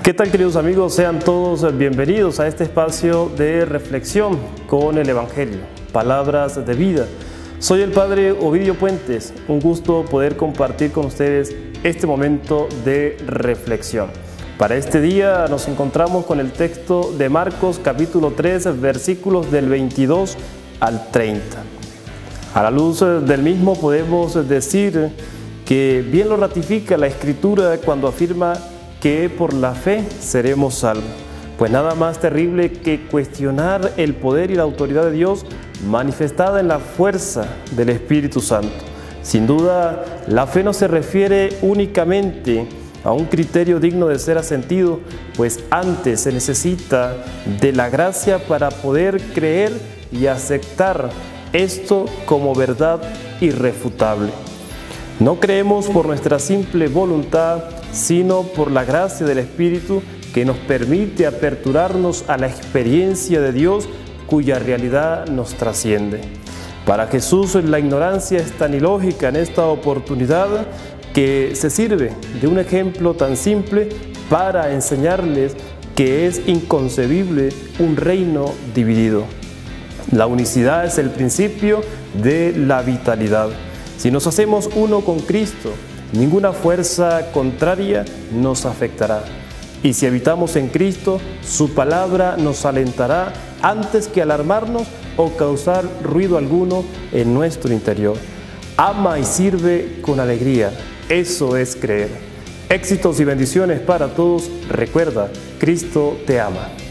¿Qué tal, queridos amigos? Sean todos bienvenidos a este espacio de reflexión con el Evangelio, palabras de vida. Soy el Padre Ovidio Puentes, un gusto poder compartir con ustedes este momento de reflexión. Para este día nos encontramos con el texto de Marcos capítulo 3, versículos del 22 al 30. A la luz del mismo podemos decir que bien lo ratifica la Escritura cuando afirma que por la fe seremos salvos. Pues nada más terrible que cuestionar el poder y la autoridad de Dios manifestada en la fuerza del Espíritu Santo. Sin duda, la fe no se refiere únicamente a un criterio digno de ser asentido, pues antes se necesita de la gracia para poder creer y aceptar esto como verdad irrefutable. No creemos por nuestra simple voluntad, sino por la gracia del Espíritu que nos permite aperturarnos a la experiencia de Dios cuya realidad nos trasciende. Para Jesús la ignorancia es tan ilógica en esta oportunidad que se sirve de un ejemplo tan simple para enseñarles que es inconcebible un reino dividido. La unicidad es el principio de la vitalidad. Si nos hacemos uno con Cristo, ninguna fuerza contraria nos afectará. Y si habitamos en Cristo, su palabra nos alentará antes que alarmarnos o causar ruido alguno en nuestro interior. Ama y sirve con alegría. Eso es creer. Éxitos y bendiciones para todos. Recuerda, Cristo te ama.